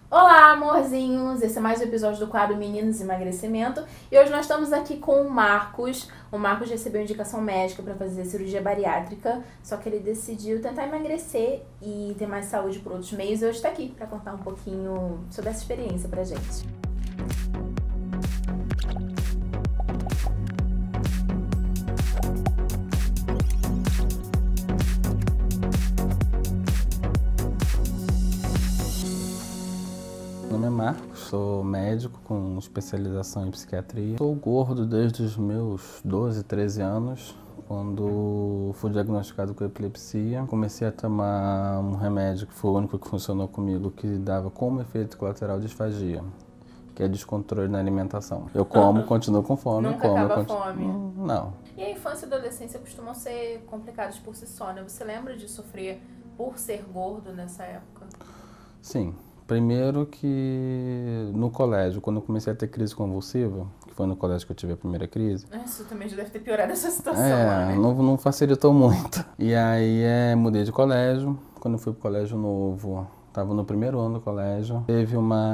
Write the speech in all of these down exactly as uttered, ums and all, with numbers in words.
Olá, amorzinhos! Esse é mais um episódio do quadro Meninos Emagrecimento e hoje nós estamos aqui com o Marcos. O Marcos recebeu indicação médica para fazer cirurgia bariátrica, só que ele decidiu tentar emagrecer e ter mais saúde por outros meios e hoje está aqui para contar um pouquinho sobre essa experiência pra gente. Meu nome é Marcos, sou médico com especialização em psiquiatria. Sou gordo desde os meus doze, treze anos, quando fui diagnosticado com epilepsia. Comecei a tomar um remédio que foi o único que funcionou comigo, que dava como efeito colateral disfagia, que é descontrole na alimentação. Eu como, continuo com fome. Nunca como, acaba a continuo... fome? Não. E a infância e a adolescência costumam ser complicados por si só, né? Você lembra de sofrer por ser gordo nessa época? Sim. Primeiro que no colégio, quando eu comecei a ter crise convulsiva, que foi no colégio que eu tive a primeira crise. Isso também já deve ter piorado essa situação. É, né? não, não facilitou muito. E aí é, mudei de colégio. Quando eu fui pro colégio novo, estava no primeiro ano do colégio. Teve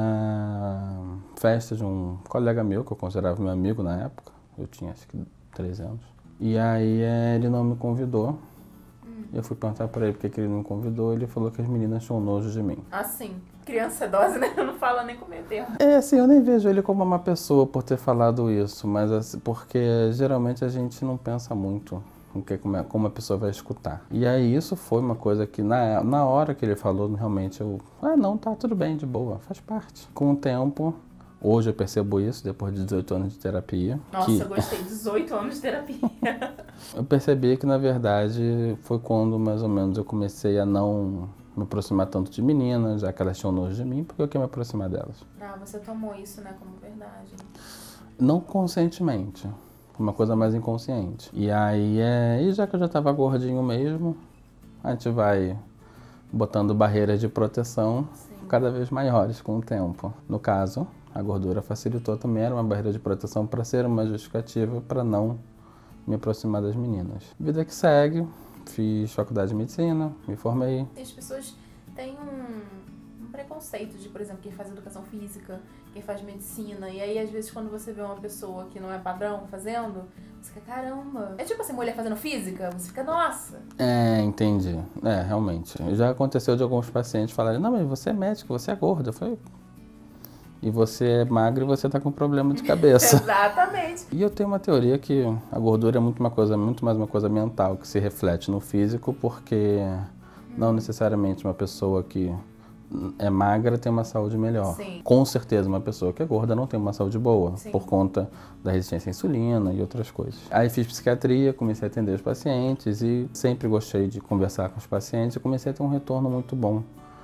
uma festa de um colega meu, que eu considerava meu amigo na época. Eu tinha acho que treze anos. E aí é, ele não me convidou. Eu fui perguntar pra ele porque que ele não me convidou. Ele falou que as meninas tinham nojo de mim. Assim, criança idosa, né? Não fala nem com meio termo. É, assim, eu nem vejo ele como uma pessoa por ter falado isso, mas assim, porque geralmente a gente não pensa muito em que, como, é, como a pessoa vai escutar. E aí isso foi uma coisa que na, na hora que ele falou, realmente eu... Ah, não, tá tudo bem, de boa, faz parte. Com o tempo, hoje eu percebo isso, depois de dezoito anos de terapia. Nossa, que... eu gostei, dezoito anos de terapia. Eu percebi que, na verdade, foi quando mais ou menos eu comecei a não me aproximar tanto de meninas, já que elas tinham nojo de mim, porque eu queria me aproximar delas. Ah, você tomou isso, né, como verdade. Não conscientemente, uma coisa mais inconsciente. E aí, é... e já que eu já estava gordinho mesmo, a gente vai botando barreiras de proteção Sim. cada vez maiores com o tempo. No caso, a gordura facilitou também, era uma barreira de proteção para ser uma justificativa para não me aproximar das meninas. Vida que segue, fiz faculdade de medicina, me formei. As pessoas têm um, um preconceito de, por exemplo, quem faz educação física, quem faz medicina, e aí às vezes quando você vê uma pessoa que não é padrão fazendo, você fica, caramba. É tipo assim, mulher fazendo física, você fica, nossa. É, entendi. É, realmente. Já aconteceu de alguns pacientes falarem, não, mas você é médico, você é gordo. Eu falei... E você é magro e você tá com problema de cabeça. Exatamente. E eu tenho uma teoria que a gordura é muito, uma coisa, muito mais uma coisa mental que se reflete no físico, porque hum. não necessariamente uma pessoa que é magra tem uma saúde melhor. Sim. Com certeza uma pessoa que é gorda não tem uma saúde boa, Sim. por conta da resistência à insulina e outras coisas. Aí fiz psiquiatria, comecei a atender os pacientes e sempre gostei de conversar com os pacientes e comecei a ter um retorno muito bom.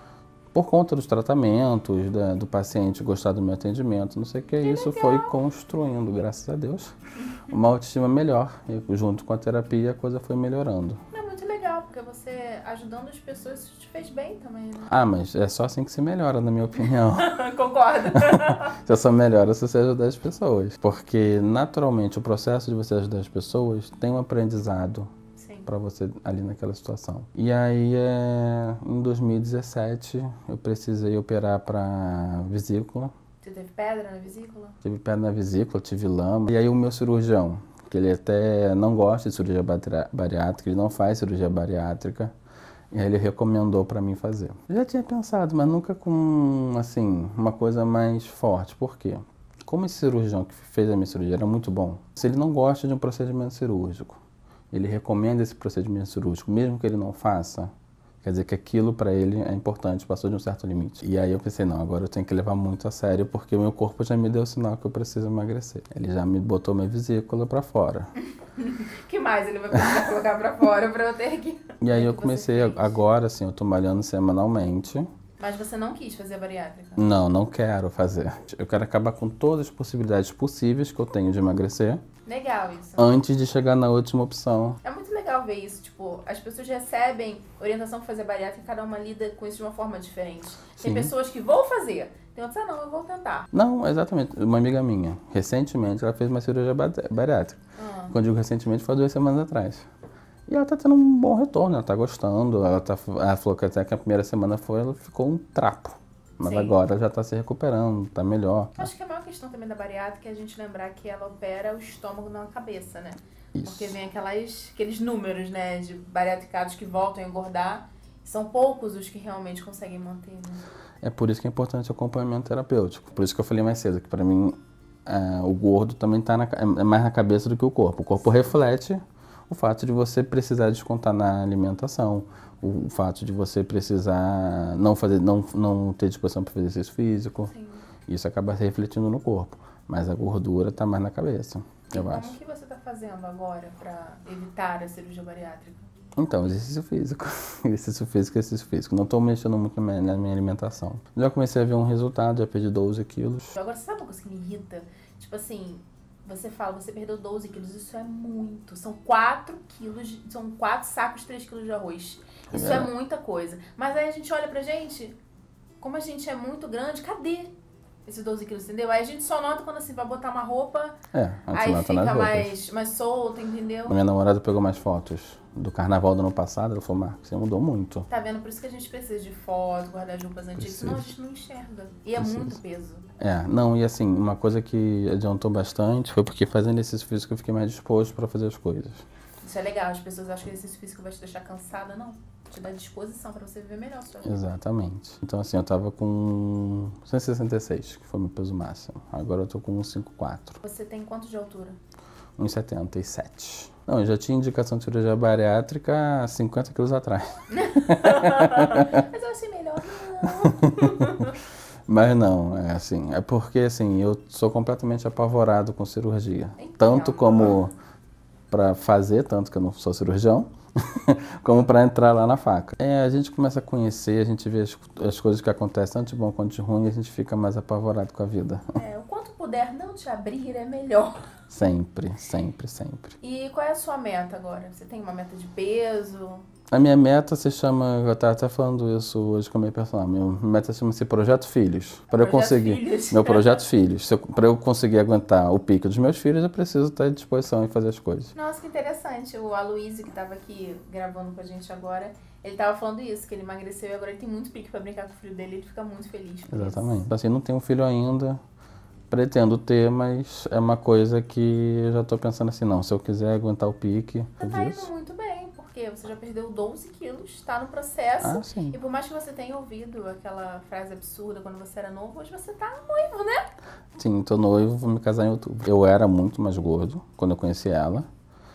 Por conta dos tratamentos, da, do paciente gostar do meu atendimento, não sei o que, que isso legal. Foi construindo, graças a Deus, uma autoestima melhor. E junto com a terapia a coisa foi melhorando. É muito legal, porque você ajudando as pessoas, isso te fez bem também, né? Ah, mas é só assim que se melhora, na minha opinião. Concordo. Você só melhora se você ajudar as pessoas. Porque, naturalmente, o processo de você ajudar as pessoas tem um aprendizado para você ali naquela situação. E aí, é, em dois mil e dezessete, eu precisei operar para vesícula. Você teve pedra na vesícula? Tive pedra na vesícula, tive lama. E aí o meu cirurgião, que ele até não gosta de cirurgia bariátrica, ele não faz cirurgia bariátrica, e aí ele recomendou para mim fazer. Eu já tinha pensado, mas nunca com, assim, uma coisa mais forte. Por quê? Como esse cirurgião que fez a minha cirurgia era muito bom, se ele não gosta de um procedimento cirúrgico, ele recomenda esse procedimento cirúrgico, mesmo que ele não faça, quer dizer que aquilo para ele é importante, passou de um certo limite. E aí eu pensei, não, agora eu tenho que levar muito a sério, porque o meu corpo já me deu o sinal que eu preciso emagrecer. Ele já me botou minha vesícula para fora. Que mais ele vai precisar colocar para fora para eu ter que... E aí eu comecei, agora assim, eu tô malhando semanalmente. Mas você não quis fazer a bariátrica? Não, não quero fazer. Eu quero acabar com todas as possibilidades possíveis que eu tenho de emagrecer. Legal isso. Antes de chegar na última opção. É muito legal ver isso, tipo, as pessoas recebem orientação para fazer bariátrica e cada uma lida com isso de uma forma diferente. Tem Sim. pessoas que vão fazer, tem outras, ah, não, eu vou tentar. Não, exatamente. Uma amiga minha, recentemente, ela fez uma cirurgia bariátrica. Ah. Quando eu digo recentemente, foi duas semanas atrás. E ela tá tendo um bom retorno, ela tá gostando, ela, tá, ela falou que até que a primeira semana foi, ela ficou um trapo. Mas Sim. agora já tá se recuperando, tá melhor. Acho que a maior questão também da bariátrica é a gente lembrar que ela opera o estômago na cabeça, né? Isso. Porque vem aquelas, aqueles números, né, de bariatricados que voltam a engordar. São poucos os que realmente conseguem manter, né? É por isso que é importante o acompanhamento terapêutico. Por isso que eu falei mais cedo, que pra mim é, o gordo também tá na, é mais na cabeça do que o corpo. O corpo reflete o fato de você precisar descontar na alimentação, o fato de você precisar não, fazer, não, não ter disposição para fazer exercício físico. Sim. Isso acaba se refletindo no corpo. Mas a gordura tá mais na cabeça, E eu como acho. que você tá fazendo agora pra evitar a cirurgia bariátrica? Então, exercício físico. Exercício físico, exercício físico. Não tô mexendo muito na minha, na minha alimentação. Já comecei a ver um resultado, já perdi doze quilos. Agora, você sabe uma coisa que me irrita? Tipo assim, você fala, você perdeu doze quilos, isso é muito. São quatro quilos, de- são quatro sacos de três quilos de arroz. Isso é. É. muita coisa. Mas aí a gente olha pra gente, como a gente é muito grande, cadê esses doze quilos, entendeu? Aí a gente só nota quando assim, vai botar uma roupa, É, antes aí nota fica nas roupas. mais, mais solta, entendeu? Minha namorada pegou mais fotos do carnaval do ano passado, ela falou, Marcos, você mudou muito. Tá vendo? Por isso que a gente precisa de foto, guarda-roupas antigas, senão a gente não enxerga. E é Precisa. muito peso. É, não, e assim, uma coisa que adiantou bastante foi porque fazendo exercício físico eu fiquei mais disposto para fazer as coisas. Isso é legal, as pessoas acham que o exercício físico vai te deixar cansada, não. Te dá disposição pra você viver melhor a sua vida. Exatamente. Então assim, eu tava com cento e sessenta e seis, que foi meu peso máximo. Agora eu tô com cento e cinquenta e quatro, Você tem quanto de altura? um e setenta e sete. Não, eu já tinha indicação de cirurgia bariátrica há cinquenta quilos atrás. Mas eu achei melhor não. Mas não, é assim, é porque assim, eu sou completamente apavorado com cirurgia. Então. Tanto como para fazer, tanto que eu não sou cirurgião, como para entrar lá na faca. É, a gente começa a conhecer, a gente vê as, as coisas que acontecem, tanto de bom quanto de ruim, e a gente fica mais apavorado com a vida. É, o quanto puder não te abrir é melhor. Sempre, sempre, sempre. E qual é a sua meta agora? Você tem uma meta de peso? A minha meta se chama, eu estava até falando isso hoje com a minha personal, minha meta chama-se Projeto Filhos. Para eu Projeto conseguir, Filhos. meu Projeto Filhos. Para eu conseguir aguentar o pico dos meus filhos, eu preciso estar à disposição em fazer as coisas. Nossa, que interessante. O Aloysio, que tava aqui gravando com a gente agora, ele tava falando isso, que ele emagreceu e agora ele tem muito pique pra brincar com o filho dele, ele fica muito feliz por Exatamente. Então, assim, não tenho filho ainda, pretendo ter, mas é uma coisa que eu já estou pensando assim, não, se eu quiser aguentar o pique Você tá indo disso. muito bem, porque você já perdeu doze quilos, tá no processo. Ah, sim. E por mais que você tenha ouvido aquela frase absurda quando você era novo, hoje você tá noivo, né? Sim, tô noivo, vou me casar em outubro. Eu era muito mais gordo quando eu conheci ela.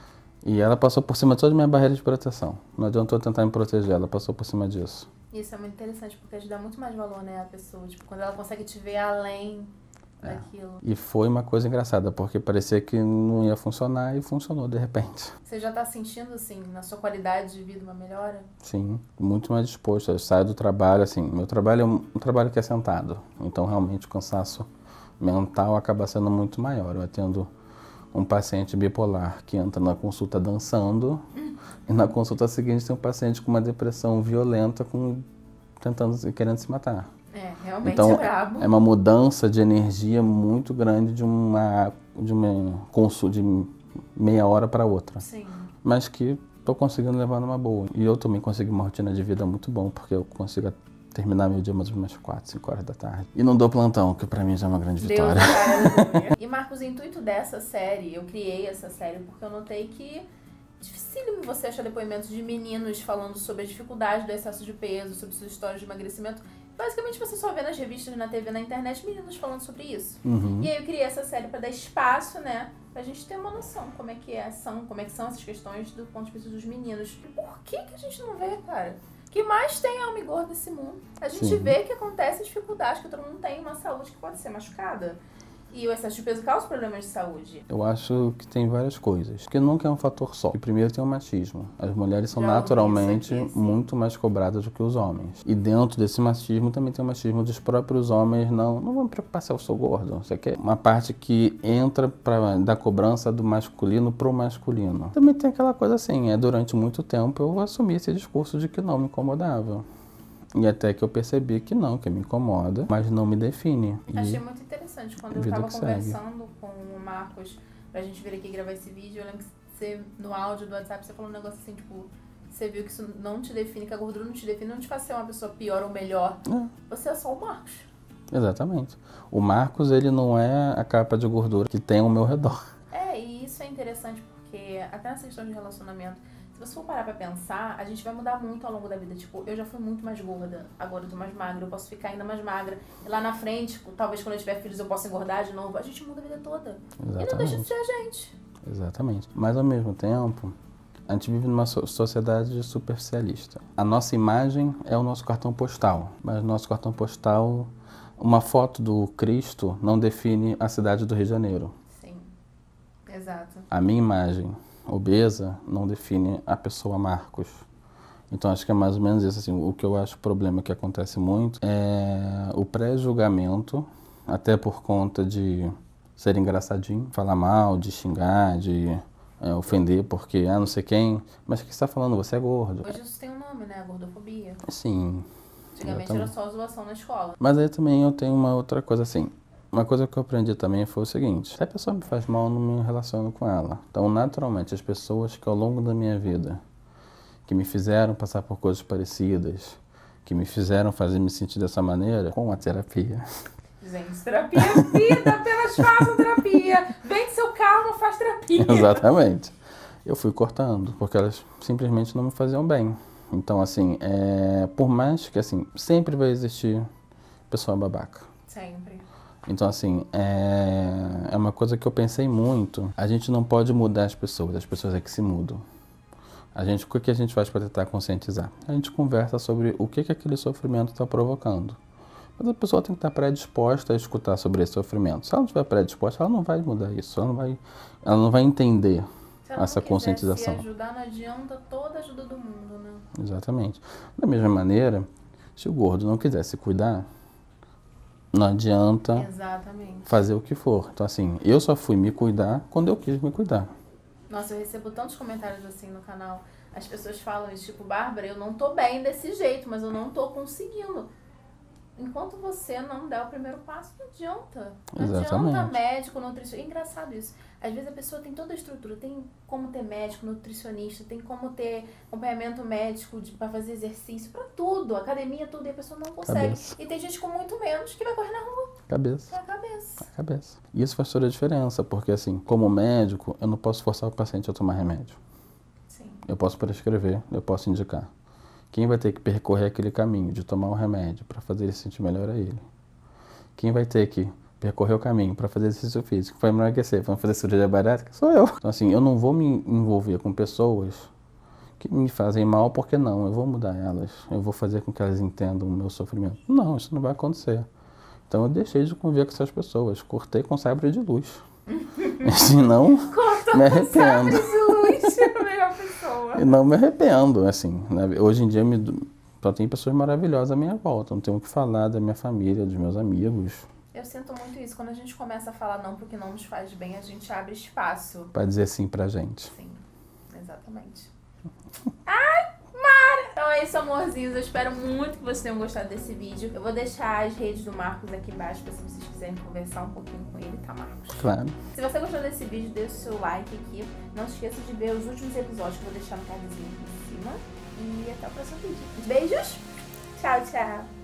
E ela passou por cima de toda a minha barreira de proteção. Não adiantou tentar me proteger, ela passou por cima disso. Isso é muito interessante, porque ajuda muito mais valor, né, a pessoa. Tipo, quando ela consegue te ver além daquilo. E foi uma coisa engraçada, porque parecia que não ia funcionar e funcionou de repente. Você já tá sentindo, assim, na sua qualidade de vida uma melhora? Sim, muito mais disposto. Eu saio do trabalho, assim, meu trabalho é um, um trabalho que é sentado. Então, realmente, o cansaço mental acaba sendo muito maior. Eu atendo um paciente bipolar que entra na consulta dançando e na consulta seguinte tem um paciente com uma depressão violenta, com, tentando, querendo se matar. É, realmente Então, é brabo. é uma mudança de energia muito grande de uma, de uma consulta de meia hora para outra. Sim. Mas que estou conseguindo levar numa boa. E eu também consegui uma rotina de vida muito bom, porque eu consigo terminar meu dia mais ou menos quatro, cinco horas da tarde. E não dou plantão, que pra mim já é uma grande Deus vitória. cara. E Marcos, o intuito dessa série, eu criei essa série porque eu notei que dificílimo você achar depoimentos de meninos falando sobre a dificuldade do excesso de peso, sobre suas histórias de emagrecimento. Basicamente você só vê nas revistas, na T V, na internet, meninos falando sobre isso. Uhum. E aí eu criei essa série pra dar espaço, né? Pra gente ter uma noção como é que é, são, como é que são essas questões do ponto de vista dos meninos. E por que que a gente não vê, cara? O que mais tem é homem gordo nesse mundo. A gente Sim. vê que acontece dificuldade, que todo mundo tem uma saúde que pode ser machucada. E o excesso de peso causa problemas de saúde. Eu acho que tem várias coisas. Porque nunca é um fator só. E primeiro tem o machismo. As mulheres são Já ouvi naturalmente isso aqui, sim. muito mais cobradas do que os homens. E dentro desse machismo também tem o machismo dos próprios homens. Não, não vou me preocupar se eu sou gordo. Isso aqui é uma parte que entra pra, da cobrança do masculino pro masculino. Também tem aquela coisa assim, é, durante muito tempo eu assumi esse discurso de que não me incomodava. E até que eu percebi que não, que me incomoda, mas não me define. E Achei muito interessante. Quando eu vida tava que segue. conversando com o Marcos pra gente vir aqui gravar esse vídeo, eu lembro que você, no áudio do WhatsApp, você falou um negócio assim, tipo, você viu que isso não te define, que a gordura não te define, não te faz ser uma pessoa pior ou melhor. É. Você é só o Marcos. Exatamente. O Marcos, ele não é a capa de gordura que tem ao meu redor. É, e isso é interessante porque até nessa questão de relacionamento, se você for parar pra pensar, a gente vai mudar muito ao longo da vida. Tipo, eu já fui muito mais gorda, agora eu tô mais magra, eu posso ficar ainda mais magra. E lá na frente, talvez quando eu tiver filhos eu possa engordar de novo. A gente muda a vida toda. Exatamente. E não deixa de ser a gente. Exatamente. Mas ao mesmo tempo, a gente vive numa sociedade superficialista. A nossa imagem é o nosso cartão postal, mas o nosso cartão postal, uma foto do Cristo não define a cidade do Rio de Janeiro. Sim, exato. A minha imagem obesa não define a pessoa Marcos. Então acho que é mais ou menos isso. Assim, o que eu acho problema que acontece muito é o pré-julgamento, até por conta de ser engraçadinho, falar mal, de xingar, de é, ofender, porque ah, não sei quem. Mas o que você está falando? Você é gordo. Hoje isso tem um nome, né? Gordofobia. Sim. Antigamente era só zoação na escola. Mas aí também eu tenho uma outra coisa assim. Uma coisa que eu aprendi também foi o seguinte: se a pessoa me faz mal, eu não me relaciono com ela. Então, naturalmente, as pessoas que ao longo da minha vida, que me fizeram passar por coisas parecidas, que me fizeram fazer me sentir dessa maneira, com a terapia. Gente, terapia é vida, apenas façam terapia. Vende seu carro, não faz terapia. Exatamente. Eu fui cortando, porque elas simplesmente não me faziam bem. Então, assim, é, por mais que, assim, sempre vai existir pessoa babaca. Sempre. Então, assim, é, é uma coisa que eu pensei muito. A gente não pode mudar as pessoas, as pessoas é que se mudam. A gente, o que a gente faz para tentar conscientizar? A gente conversa sobre o que, que aquele sofrimento está provocando. Mas a pessoa tem que estar predisposta a escutar sobre esse sofrimento. Se ela não estiver predisposta, ela não vai mudar isso, ela não vai, ela não vai entender essa conscientização. Se ajudar, não adianta toda a ajuda do mundo, né? Exatamente. Da mesma maneira, se o gordo não quiser se cuidar, não adianta Exatamente. fazer o que for. Então, assim, eu só fui me cuidar quando eu quis me cuidar. Nossa, eu recebo tantos comentários assim no canal. As pessoas falam isso, tipo, Bárbara, eu não tô bem desse jeito, mas eu não tô conseguindo. Enquanto você não der o primeiro passo, não adianta. Não Exatamente. adianta médico, nutricionista. É engraçado isso. Às vezes a pessoa tem toda a estrutura, tem como ter médico, nutricionista, tem como ter acompanhamento médico de, pra fazer exercício, pra tudo, academia, tudo, e a pessoa não consegue. Cabeça. E tem gente com muito menos que vai correr na rua. Cabeça. É a cabeça. A cabeça. E isso faz toda a diferença, porque assim, como médico, eu não posso forçar o paciente a tomar remédio. Sim. Eu posso prescrever, eu posso indicar. Quem vai ter que percorrer aquele caminho de tomar um remédio para fazer ele se sentir melhor é ele. Quem vai ter que percorrer o caminho para fazer exercício físico, para emagrecer, para fazer cirurgia bariátrica, sou eu. Então assim, eu não vou me envolver com pessoas que me fazem mal, porque não, eu vou mudar elas. Eu vou fazer com que elas entendam o meu sofrimento. Não, isso não vai acontecer. Então eu deixei de conviver com essas pessoas, cortei com sabre de luz. Senão, Cortou me com sabre arrependo. de luz, a melhor pessoa. E não me arrependo, assim, né? Hoje em dia me, só tem pessoas maravilhosas à minha volta, não tenho o que falar da minha família, dos meus amigos. Eu sinto muito isso, quando a gente começa a falar não porque não nos faz bem, a gente abre espaço. Pra dizer sim pra gente. Sim, exatamente. Ai, Mara! Então é isso, amorzinhos, eu espero muito que vocês tenham gostado desse vídeo. Eu vou deixar as redes do Marcos aqui embaixo, pra se vocês quiserem conversar um pouquinho com ele, tá, Marcos? Claro. Se você gostou desse vídeo, deixa o seu like aqui. Não se esqueça de ver os últimos episódios que eu vou deixar no cardzinho aqui em cima. E até o próximo vídeo. Beijos! Tchau, tchau!